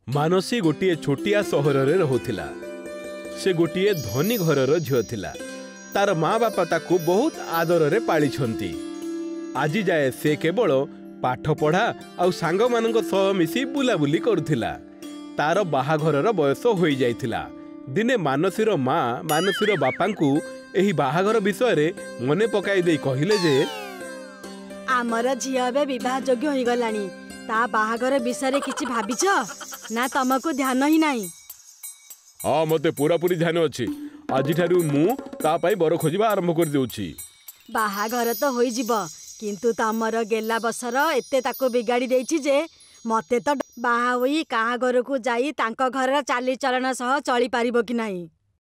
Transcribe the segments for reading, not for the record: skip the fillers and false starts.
मानसी गोटे छोटिया सहर रे रहुथिला। से गोटे धनी घरर झियो थिला। तार माँ बापा ताकू बहुत आदर रे पाली छंती। आजी जाए से केवल पाठ पढ़ा आउ सांग मानक सह मिसी बुलाबुली करुथिला। तार बाहाघरर बयस होई जाइथिला। दिने मानसीर माँ मानसीर बापांकू एही बाहाघर विषय रे मने पकाई देई कहिले जे आमर झियो बे विवाह योग्य होई गलानी। ता बाहाघर विषय रे किछि भाबिछ ना तमको ध्यान ही नाही? हाँ मते पूरा पूरी ध्यान अछि। आज ठारू मु ता पाई बर खोजिबा आरंभ कर देउछि। बाहाघर तो होई जिवो किंतु तमर गेला बसर एते ताको बिगाड़ी देछि जे मते तो बाहा होई काहा घर को जाई तांको घर चाली चलन सह चली पारिबो कि नाही।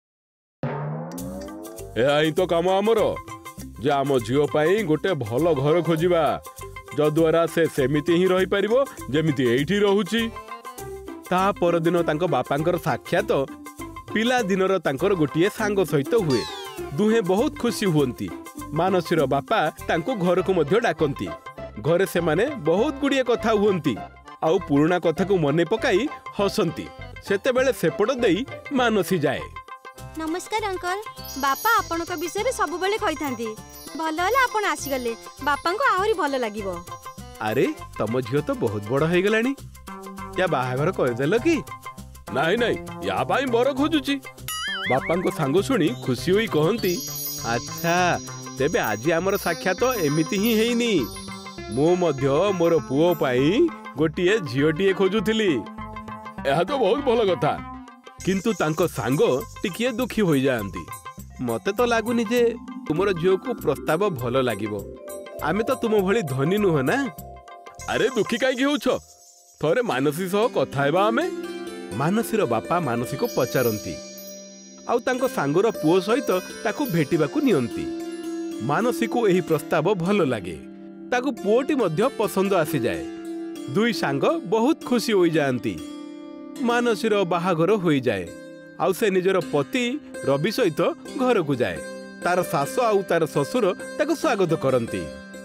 ए आई तो काम हमर जे आम झियो पाई गोटे भल घर खोजिबा जद्वारा से सेमिति ही रही पारिबो जेमिति एठी रहूची। ता परदिन तांको बापांकर साक्षात पिला दिनर तांकर गोटिए सांग सहित हुए। दुहे बहुत खुशी हुअंती। मानसीर बापा तांको घर को मध्य डाकंती। घरे से माने बहुत गुड़िए कथा हुअंती आउ पुराना कथा को मने पकाई हसंती। सेते बेले सेपट देई मानसी जाए। नमस्कार अंकल। बापा आपण को विषय रे सब बेले कहिथांती। भलो होला आपण आसी गले बापा को आहुरी भलो लागिवो। अरे तम झियो तो बहुत बड़ हो गलानी। या बाहाघर कर देल कि? नहीं नहीं या पाई बर खोजुची। बापा को सांग सुनी खुशी होई कहंती अच्छा तेबे आज आमर साक्षात तो एमिति ही हेइनी। मो मध्य मोर पुओ पाई गोटिए झियोटिए खोजुथिली। एहा तो बहुत भल कथा। किंतु तांको सांग टिकिए दुखी होई जांती। मते तो लागुनी जे तुमर झियो को प्रस्ताव भल लागिवो। आमे तो तुम भली धनी नुह ना। अरे दुखी काई होउछो? थोरे मानसी सह कथा हेबा आमे। मानसीर बापा मानसी को पचारंती आउ तांको सांगर पुओ सहित ताकू भेटिबाकू नियंती। मानसी को एही प्रस्ताव भल लागे। ताकू पुओटी मध्य पसंद आसी जाए। दुई सांग बहुत खुशी होई जांती। मानसीर बाहाघर होई जाए आउ से निजर पति रवि सहित घर को जाए। तार सासु आउ तार ससुर ताकू स्वागत करंती।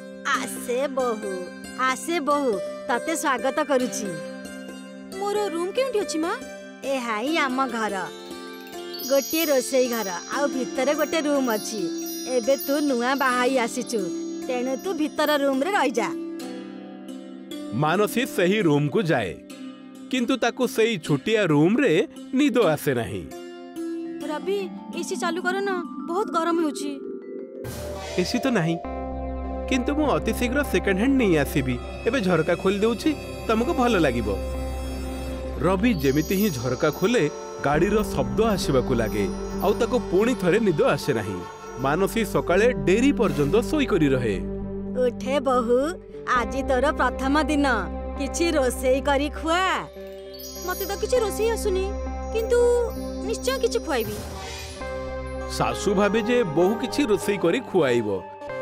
आसे बहु तते स्वागत करूची। मोर रूम केउठी अछि मां? ए हाई आम घर। गोटे रोसई घर आउ भितर गोटे रूम अछि। एबे तू नुआ बाहाई आसीचु तेणु तू भितर रूम रे रहि जा। मानसी सही रूम को जाए किंतु ताकू सही छोटिया रूम रे निदो आसे नहीं। रवि एसी चालू करो ना बहुत गरम होउची। एसी तो नहीं किंतु मु अति शीघ्र सेकंड हैंड नहीं आसीबी। एबे झरका खोल देउची तुमको भल लागिबो। रवि जेमिति ही झरका खोले गाड़ी रो शब्द आसीबाकू लागे आउ ताको पुणी थरे निदो आसे नहीं। मानसी सकाळे डेरी पर्यंत सोई करी रहे। उठे बहु आज तोर प्रथम दिन किछि रोसेई करी खुआ। मते तो किछि रोसेई आसुनी किंतु निश्चय किछि खुआइबी। सासु भाबे जे बहु किछि रोसेई करी खुआइबो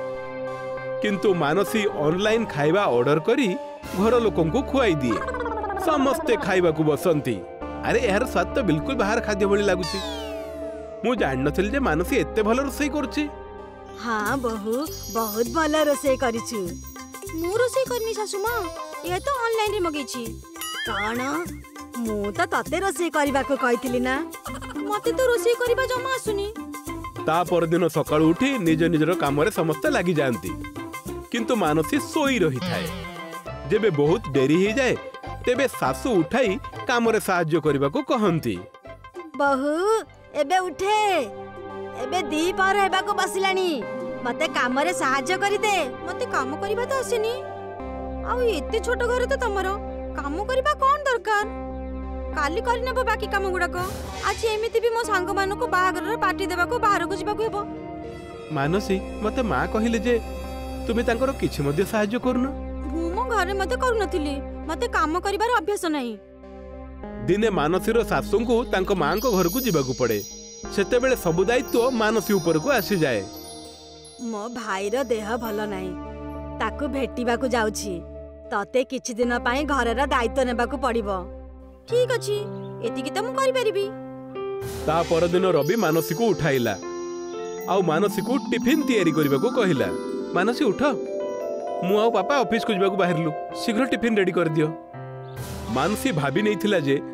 किंतु मानसी ऑनलाइन खाइबा ऑर्डर करी घर लोकन को खुआई दिए। समस्ते खाइबा को बसंती। अरे यार स्वाद तो बिल्कुल बाहर खाद्य भली लागुची। मु जान नथिल जे मानसी एते भल रोसेई करछि। हां बहु बहुत भल रोसेई करिछु। मु रोसेई करनी सासु मां ये तो ऑनलाइन रे मगेछि। काण मु तो तते रोसेई करबा को कहितली ना। मते तो रोसेई करबा जमा आसुनी। ता पर दिन सकाळ उठी निज निजर काम रे समस्त लागि जानती किंतु मानसी सोई रही थाए। जेबे बहुत देरी ही जाए तेबे सासु उठाई काम रे सहाय्य करबा को कहंती। बहु एबे उठे एबे दी पार हेबा को बसिलानी। मते काम रे सहाय्य करि दे। मते काम करबा तो आसेनी। आ एते छोट घर तो तमरो काम करबा कोन दरकार? काली करि नेबो बाकी काम गुडा को। आज एमिति भी मो सांग मानो को बाहागर रे पार्टी देबा को बाहर को जिबा को हेबो। मानसी मते मां कहिले जे तुमे तांकर किछि मध्ये सहाय्य करनो। मो घरे मते करू नथिली। मते काम करिबार अभ्यास नाही। दिने मानसीर सासुंकु तांको मां को घर को जिबा को पड़े। सेते बेले सब दायित्व मानसी ऊपर को आसी जाए। मो भाई रो देह भलो नाही ताकू भेटिबा को जाउछि। तते किछि दिन पई घरर दायित्व नेबा को पड़िबो। ठीक अछि एतिकी त मु करि परिबी। ता पर दिन रवि मानसी को उठाइला आउ मानसी को टिफिन तैयारी करबा को कहिला। मानसी उठ मु आउ पापा ऑफिस को जिबा को बाहरलु शीघ्र टिफिन रेडी कर दियो। मानसी भाभी नहीं थिला जे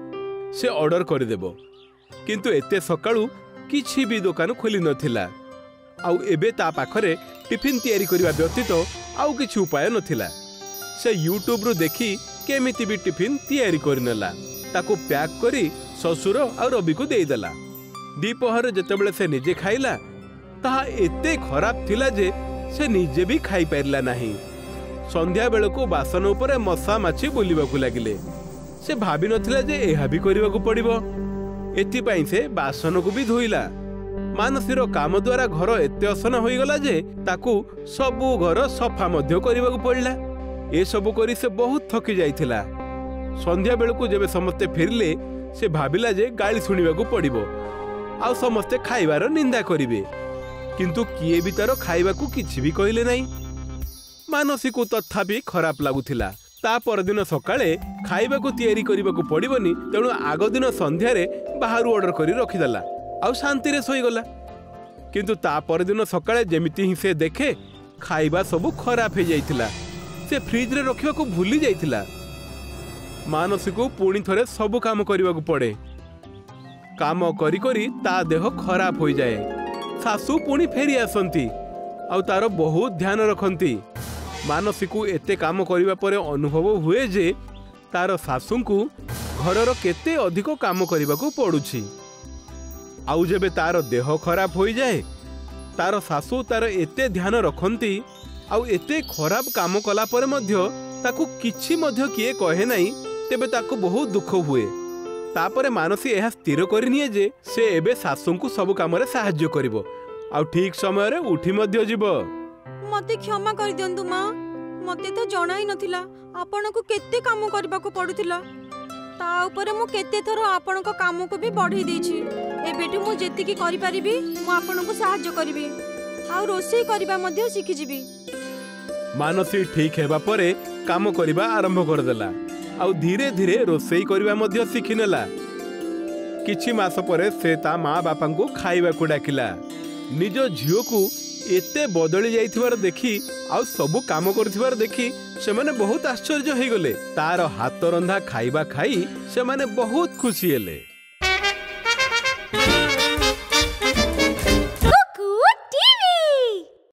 से ऑर्डर करदेब किंतु एते सकाळू किछि भी दुकान खोली नथिला आउ एबे ता पाखरे टिफिन तैयारी करबा व्यतीत आउ किछि उपाय नथिला। से यूट्यूब रु देखी केमिति भी टिफिन तैयारी करनेला ताको पैक करी ससुर आ रवि को देदेला। दीपहर जेतेबेले से निजे खाइला ताहा एते खराब थिला जे से निजे भी खाई पारला नाही। संध्या बेलको बासन उपरे मशा माछी बुलिबाकू लागिले। से भाभी नथिला जे एहा भी करबाकू पड़िबो। एथिपाई से बासन को भी धोइला। मानसीर काम द्वारा घर एते असना होई गला जे ताकू सबु घर सफा मध्य करबाकू पड़ला। ए सबु करी से बहुत थकी जाइथिला। संध्या बेलको जेबे समस्ते फेरिले से भाबिला जे गाली सुनिबाकू पड़िबो आ समस्ते खाइबार निंदा करिवे किंतु किए भी तार खाइबाकू किछि भी कहिले नाही। मानसी को तथापि खराब लागुथिला। ता परदिन सकाळे खाइबाकू तैयारी करबाकू पड़िबनी तेणु आग दिन संध्यारे बाहर ऑर्डर करी रखिदेला आ शांति रे सोई गला। किंतु ता परदिन सकाळे जेमिति ही से देखे खाइबा सबु खराब हो जाइथिला। से फ्रिज रे रखिबाकू भूली जाइथिला। मानसी को पुणी थरे सबु काम करबाकू पड़े। काम करी करी ता देह खराब हो जाए। सासू पुणी फेरी आसंती आ तार बहुत ध्यान रखंती। मानसी को एते काम करिबा परे अनुभव हुए जे तार सासू को घरर केते अधिक काम करबाकू पड़ुछि। आउ जेबे तार देह खराब हो जाए तार सासू तार एते ध्यान रखंती आउ एते खराब काम कला परे मध्य ताकू किछि मध्य किए कहे नाही तेबे ताकू बहुत दुख हुए। तापरे मानसी यह स्थिर करनिए जे से एबे सासू को सब काम रे सहाय्य करिवो आउ ठीक समय रे उठी मध्य जीवो। मते क्षमा कर दियंतु मां। मते तो जणा ही नथिला आपण को केते काम करबाकू पडुथिला। ता ऊपर मु केते थरो आपण को काम को भी बढ़ी देछि। एबेटु मु जेति की करि परिबी मु आपण को सहाय्य करबी आ रोसई करबा मध्य सिखि जिबी। मानसी ठीक हेबा परे काम करबा आरंभ कर देला आउ धीरे धीरे रोसई करबा मध्य सिखि नेला। किछि मास परे से ता माँ बापा को खाइबा को डाकिला। निज झियो को एते बदली जाइथिबार देखी आउ सबु काम करथिबार देखी से माने बहुत आश्चर्य हो गले। तार हाथ रंधा खाइबा खाई से माने बहुत खुशी हेले।